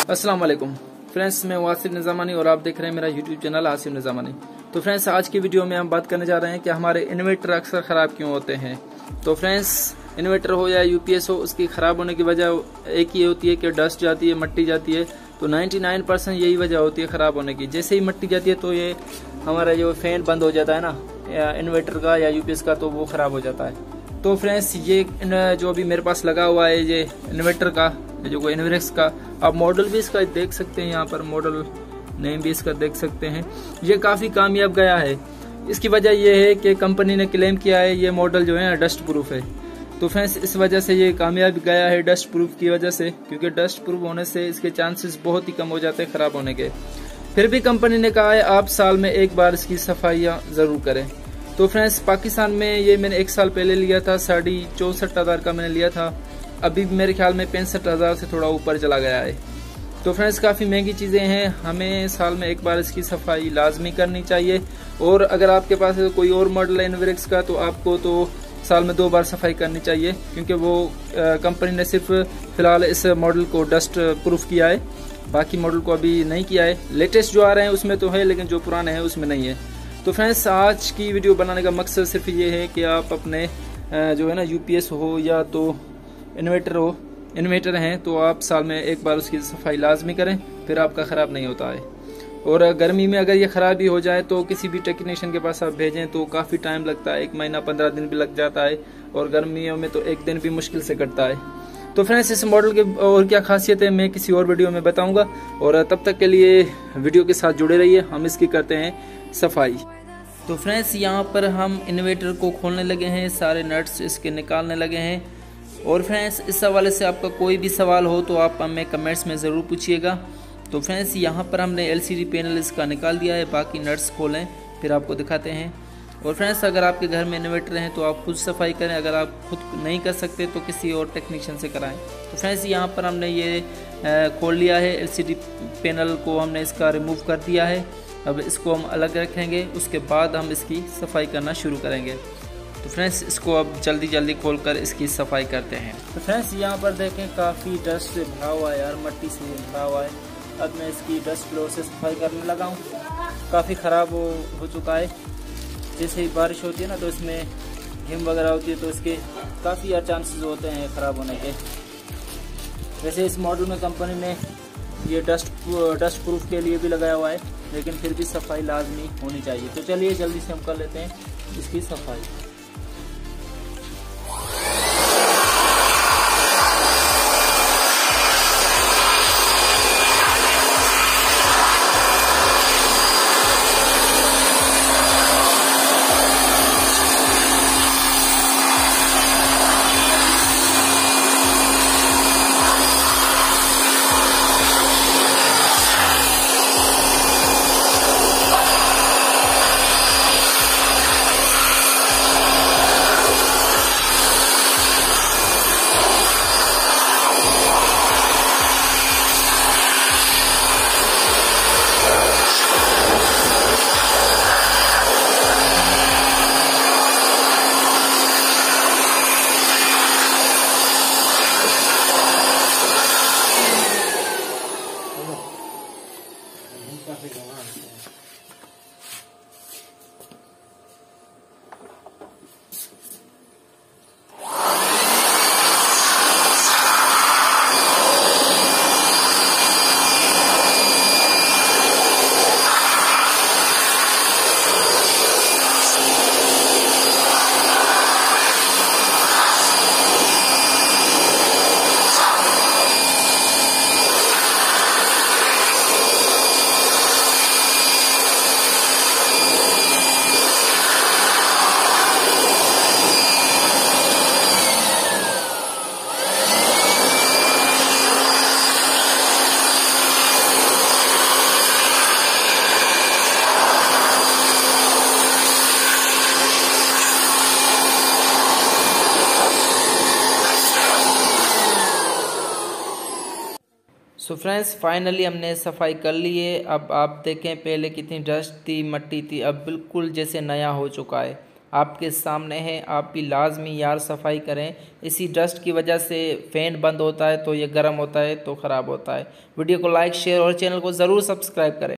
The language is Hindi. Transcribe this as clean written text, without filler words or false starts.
अस्सलाम वालेकुम फ्रेंड्स, मैं वासिफ निज़ामानी और आप देख रहे हैं मेरा यूट्यूब चैनल आसिफ निज़ामानी। तो फ्रेंड्स, आज की वीडियो में हम बात करने जा रहे हैं कि हमारे इन्वर्टर अक्सर ख़राब क्यों होते हैं। तो फ्रेंड्स, इन्वर्टर हो या यूपीएस हो, उसकी ख़राब होने की वजह एक ही होती है कि डस्ट जाती है, मट्टी जाती है। तो 99% यही वजह होती है ख़राब होने की। जैसे ही मट्टी जाती है तो ये हमारा जो फैन बंद हो जाता है ना, या इन्वर्टर का या यूपीएस का, तो वो ख़राब हो जाता है। तो फ्रेंड्स, ये जो अभी मेरे पास लगा हुआ है ये इन्वर्टर का, जो कोई इन्वेक्स का, आप मॉडल भी इसका देख सकते हैं, यहाँ पर मॉडल नेम भी इसका देख सकते हैं। ये काफ़ी कामयाब गया है। इसकी वजह यह है कि कंपनी ने क्लेम किया है ये मॉडल जो है डस्ट प्रूफ है। तो फ्रेंड्स, इस वजह से ये कामयाब गया है डस्ट प्रूफ की वजह से, क्योंकि डस्ट प्रूफ होने से इसके चांसेस बहुत ही कम हो जाते हैं ख़राब होने के। फिर भी कंपनी ने कहा है आप साल में एक बार इसकी सफाइयाँ ज़रूर करें। तो फ्रेंड्स, पाकिस्तान में ये मैंने एक साल पहले लिया था, 64,500 का मैंने लिया था। अभी मेरे ख्याल में 65,000 से थोड़ा ऊपर चला गया है। तो फ्रेंड्स, काफ़ी महंगी चीज़ें हैं, हमें साल में एक बार इसकी सफाई लाजमी करनी चाहिए। और अगर आपके पास कोई और मॉडल है इन्वेक्स का, तो आपको तो साल में 2 बार सफाई करनी चाहिए, क्योंकि वो कंपनी ने सिर्फ फिलहाल इस मॉडल को डस्ट प्रूफ किया है, बाकी मॉडल को अभी नहीं किया है। लेटेस्ट जो आ रहे हैं उसमें तो है, लेकिन जो पुराने हैं उसमें नहीं है। तो फ्रेंड्स, आज की वीडियो बनाने का मकसद सिर्फ ये है कि आप अपने जो है ना यूपीएस हो या तो इन्वर्टर हैं, तो आप साल में एक बार उसकी सफाई लाजमी करें, फिर आपका ख़राब नहीं होता है। और गर्मी में अगर ये ख़राब भी हो जाए तो किसी भी टेक्नीशियन के पास आप भेजें तो काफ़ी टाइम लगता है, 1 महीना 15 दिन भी लग जाता है, और गर्मियों में तो 1 दिन भी मुश्किल से कटता है। तो फ्रेंड्स, इस मॉडल के और क्या खासियत है मैं किसी और वीडियो में बताऊंगा, और तब तक के लिए वीडियो के साथ जुड़े रहिए। हम इसकी करते हैं सफाई। तो फ्रेंड्स, यहाँ पर हम इन्वर्टर को खोलने लगे हैं, सारे नट्स इसके निकालने लगे हैं। और फ्रेंड्स, इस हवाले से आपका कोई भी सवाल हो तो आप हमें कमेंट्स में ज़रूर पूछिएगा। तो फ्रेंड्स, यहाँ पर हमने एलसीडी पैनल इसका निकाल दिया है, बाकी नट्स खोलें फिर आपको दिखाते हैं। और फ्रेंड्स, अगर आपके घर में इन्वर्टर हैं तो आप खुद सफाई करें, अगर आप खुद नहीं कर सकते तो किसी और टेक्नीशियन से कराएं। तो फ्रेंड्स, यहाँ पर हमने ये खोल लिया है, एलसीडी पैनल को हमने इसका रिमूव कर दिया है। अब इसको हम अलग रखेंगे, उसके बाद हम इसकी सफाई करना शुरू करेंगे। तो फ्रेंड्स, इसको अब जल्दी खोलकर इसकी सफाई करते हैं। तो फ्रेंड्स, यहाँ पर देखें काफ़ी डस्ट से भरा हुआ है यार, मट्टी से भरा हुआ है। अब मैं इसकी डस्ट फ्लोर से सफाई करने लगा हूँ। काफ़ी ख़राब हो चुका है। जैसे ही बारिश होती है ना, तो इसमें हिम वगैरह होती है, तो इसके काफ़ी यार चांसेस होते हैं ख़राब होने के। वैसे इस मॉडल में कंपनी ने ये डस्ट प्रूफ के लिए भी लगाया हुआ है, लेकिन फिर भी सफाई लाजमी होनी चाहिए। तो चलिए जल्दी से हम कर लेते हैं इसकी सफाई। सो फ्रेंड्स, फाइनली हमने सफाई कर ली है। अब आप देखें पहले कितनी डस्ट थी, मट्टी थी, अब बिल्कुल जैसे नया हो चुका है। आपके सामने है, आप भी लाजमी यार सफाई करें। इसी डस्ट की वजह से फ़ैन बंद होता है तो ये गर्म होता है तो ख़राब होता है। वीडियो को लाइक, शेयर और चैनल को ज़रूर सब्सक्राइब करें।